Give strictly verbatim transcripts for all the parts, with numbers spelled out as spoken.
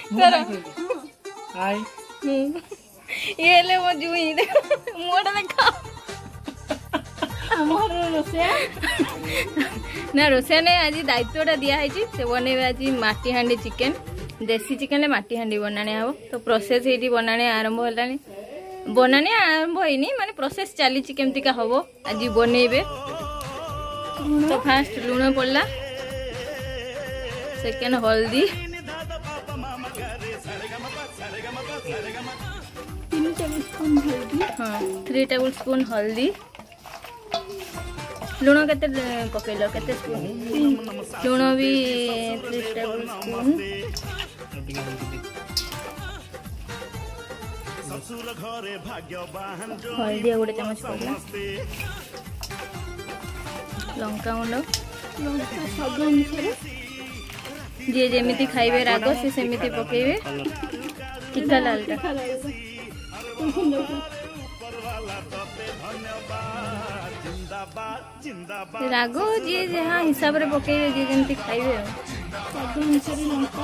कर हाय ये ले मो जुई दे मोटा देखा हमर रोसिया ना रोसिया ने आज दायित्वटा दिया है से बनैबे आज माटी हांडी चिकेन देसी चिकेन माटी हांडी बनाने हम तो प्रोसेस ये बनाने आरंभ है बनाने आरंभ होनी माने प्रोसेस चली केमती का हम आज बनैबे तो फास्ट लुण पड़ला सेकेंड हल्दी तीन टेबल स्पून हल्दी हाँ थ्री टेबल स्पून हल्दी लुण केते पकेल केते स्पून लुण भी थ्री टेबल स्पून हल्दी गोटे चमच पड़ला लंका गुंड सब अनुसार जी जेमिति खाइबे राग से सेमिति पकेबे टिक्का लालटा राग जी जहाँ हिसाब रे पकेबे जी जेमिति खाइबे सब अनुसार लंका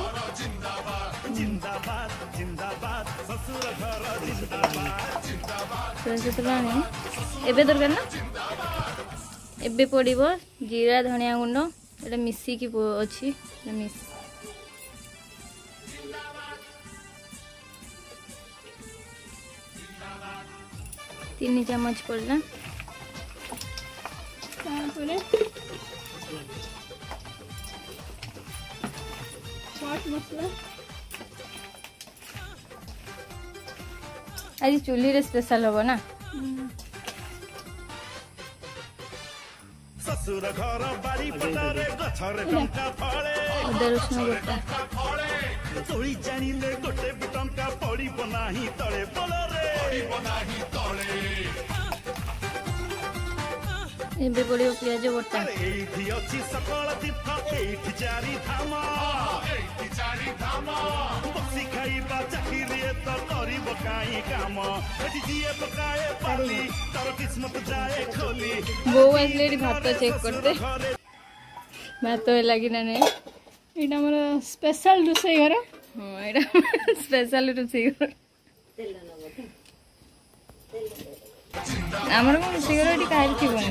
एबे दरकार ना एबे पड़िबो जीरा धनिया गुंड एटा मिसिकी अछि मिस तीन चम्मच पड़ला तारपरे चाट मसला आज चुली रे स्पेशल होबो ना ससुर घर बारी पटारे गछरे टंका फळे अदर रसुन गोटा तोई जानिले गोटे टंका पड़ी बनाही तळे बोलरे पड़ी बनाही तळे एबे पड़ियो प्याज गोटा एठी अछि सकल तीर्थ एठी चारि धाम एठी चारि धाम बसी खाइबा चाकिरी त करिब काई काम एठी जिए पकाए पाली तर किस्मत जाए खोली वो असले भात चेक करते भात लगी ना नहीं एटा हमर स्पेशल रोसई घर हाँ एटा स्पेशल रोसई घर आमर को रोसई घर एटी काहे थिबोनी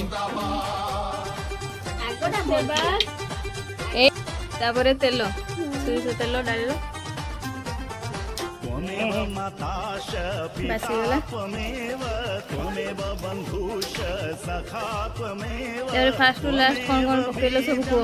आगोटा देबा ए तापरे तेल सुरिस तेल डालिलो बासीगला यार फास्ट टू लास्ट कौन कौन पकेलो सब को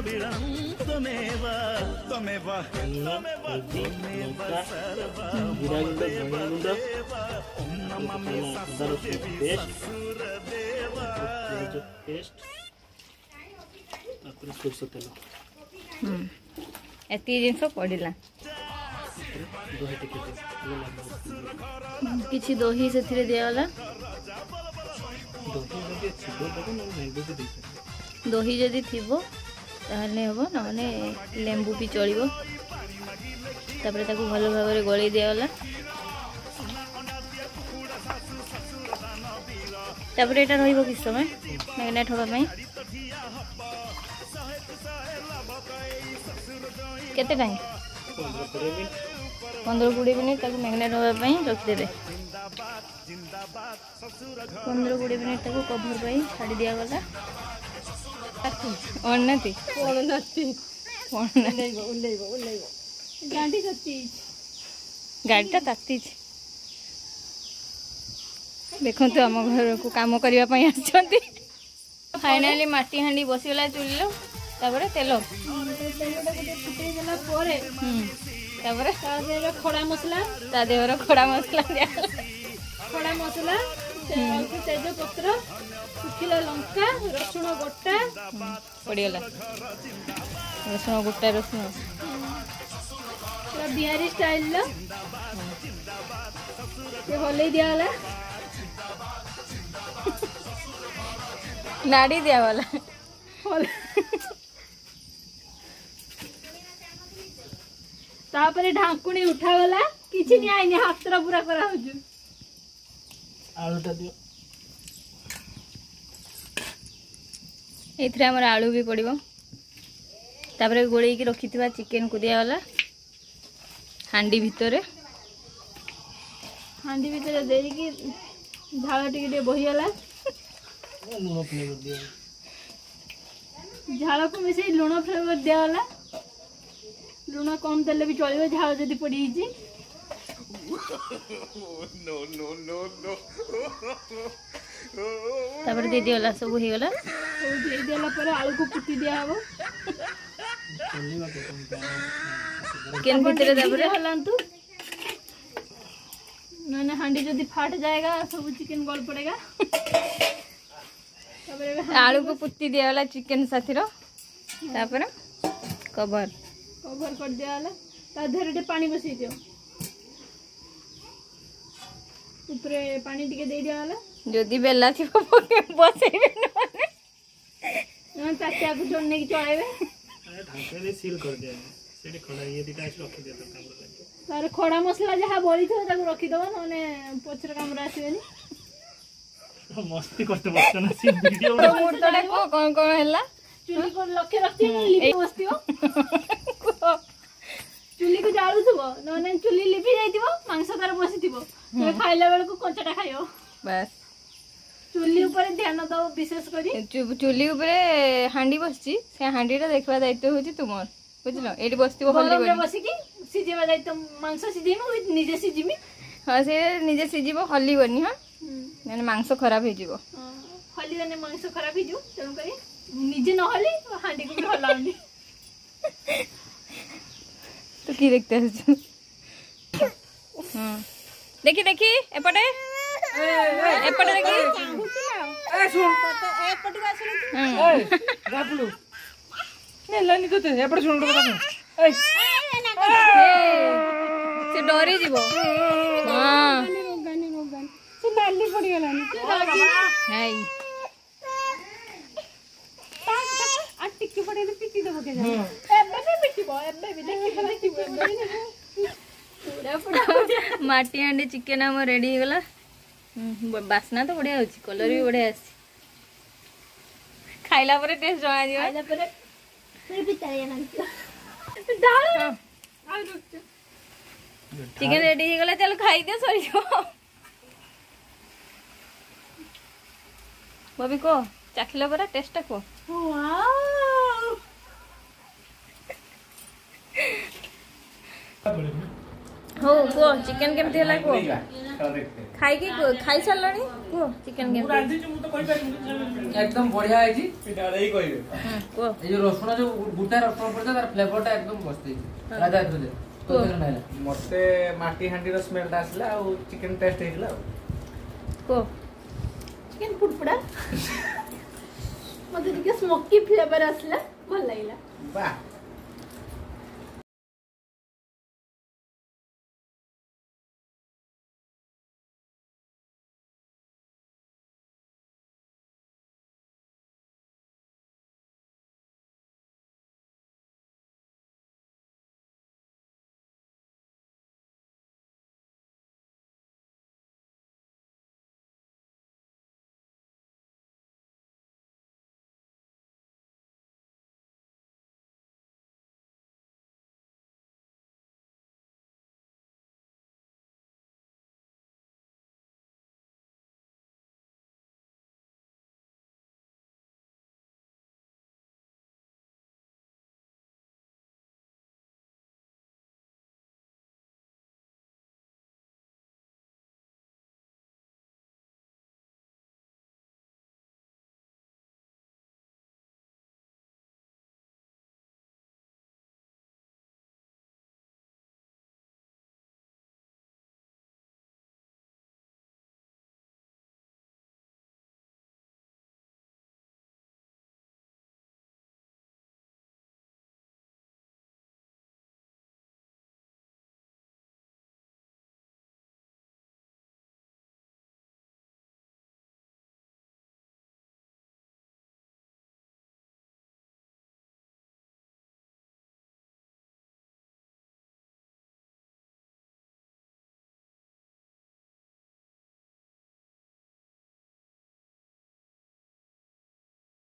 एती जिनस पड़िला किछि दही से थिरे दियाला दही जदि थिबो ताहले हबो नने लेंबू भी चलिबो तापरे ताकू भलो भाबरे गळी दियाला तापरे एटा रहिबो किस समय मैग्नेट होबा पई केते टाइम पंद्रह कोड़े मिनट तक मैग्नेट होगा रखिदे पंद्रह कोड़े मिनट तक कभर पाई छाड़ी दिया गला अननाती ओळनाती ओळनाइबो उल्लेइबो उल्लेइबो गांडी तत्ती गाड़ीटा ताती देखो तो आम घर को काम करने फाइनाली माटी हांडी बसीगला चुली तापर तेल खड़ा मसला ता देहर खड़ा मसला दिया खड़ा मसला तेज पत्र सुखिला लंका रसुण गोटा पड़गला रसुण गोटा रसुण बिहारी स्टाइल हल दिगला नाड़ी दिया वाला तापरे ढाकुणी उठागला किछि नि आइनी हातरा पूरा करा होजु आलूटा दियो एथरे हमर आलू भी पड़िबो तापरे गोळेई की रखितबा चिकन को दिया वाला हांडी भितर हांडी भितर देकी झाल टिके टिके बहिगला लुण फ्लेवर दिया झाल को मिसे लुण फ्लेवर दियाला लुण कम देले भी चलिबो झाल जदी पड़ी जी नो नो नो नो तापर दे दियला सब हो गला तो दे देला पर आलू को पुटी दिया हबो चिकन भितर तापर हलांतु ना हांडी जदी फाट जाएगा सब चिकन गल पड़ेगा आलू को पुत्ती दियाला चिकन साथी रो तापर कवर कवर कर दियाला ता धरटे पानी बसई दियो ऊपरे पानी टिके दे दियाला जदि बेला थी बसैबे ना तात्या को जोड़ने की चलाइबे अरे ढाके दे सील कर दिया सेठी खड़ा ये दिटा रखी दिया तो काम लगे तार खड़ा मसला जहा बळी थो ताको रखी दबो नने पछर कामरा आसीबेनी मस्ती करते बसना सी वीडियो तो मुर्तडे को कोन कोन हैला चुली को लक्ष्य रखती लिपि बसतियो चुली को जाळु थबो नने चुली लिपि जाइतिबो मांस तार बसितिबो तो खाइला बेल को कंचटा खाइयो बस चुली ऊपर ध्यान दो विशेष करी चु- चुली ऊपर हांडी बसची से हांडीटा देखबा दायित्व होची तुमर बुझलो एडी बसतिबो हल्ली गरम रे बनी बसी की सिजेबा दाइतो मांस सिजेमो निजे सिजिमी हां से निजे सिजिबो हल्ली बनी हां माने मांस खराब हे जिवो हल्ली गने मांस खराब ही जो तेन करी निजे न हल्ली हांडी को भी हलाउनी तो की देखते हस हां देखी देखी एपटे एपटे देखी ए सुन तो एक पटी आसुनी हां ए रापलू ने लानी तो ते एपड़ सुन रे ए से डरी जीवो हां रोगानी रोगानी से नाली पड़ी गलानी हाय आ टिक्की पड़ी तो पिटी देबो के जा एबे भी पिटीबो एबे भी देखि देखि पूरा पूरा माटी हांडी चिकन हम रेडी हो गला बास्ना तो बढ़िया होची कलर भी बढ़िया आसी खाइला परे टेस्ट जणा दियो आइला पर फिर भी तरिया ना डाल आ रुक चिकन रेडी हो गला चल खाई दे सरी जो बबी को चाखिला परा टेस्ट को वाओ हो को चिकन केमती हला को खाई के को खाई सालनी को चिकन केमती रांधी जो तो कहि पारि एकदम बढ़िया है जी एटा रे कहिबे हां को ये जो रसुन जो गुटा रसुन पड़ता तार फ्लेवर टा एकदम मस्त है राजा तुझे तो तेरे नहीं मते माटी हांडी रो स्मेल ता आसला और चिकन टेस्ट हेला को चिकन पुडपुडा मते टिके स्मोकी फ्लेवर आसला भल लागला वाह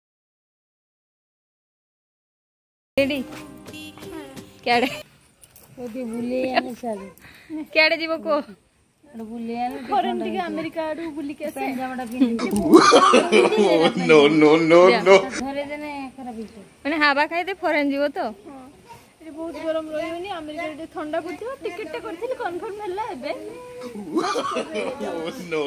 रेडी क्या रे कोठी बुले आने सारे केड़े जीवो को बुले आने फॉरेन टिके अमेरिका आडू बुली के पैंट जामाटा पिंदी नो नो नो नो घरे देने खराब हिचे माने हावा खाइते फॉरेन जीवो तो ए बहुत गरम रहियोनी अमेरिका रे ठंडा पड़थियो टिकट टे करथिल कन्फर्म हल्ला एबे नो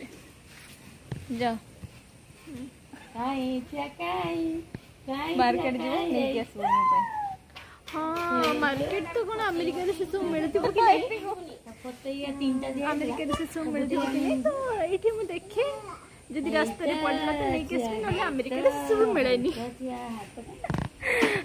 जा काई क्या काई काई मार्केट जीवो नहीं के आसबो मो पे हां मार्केट तो कोन अमेरिका रे से सब मिलथिबो कि नहीं पतैया तीनटा दे अमेरिका रे से सब मिलथिबो कि नहीं तो एठी मु देखे जदि रास्ता रे पड़ला तो नहीं के से न अमेरिका रे सब मिलेनी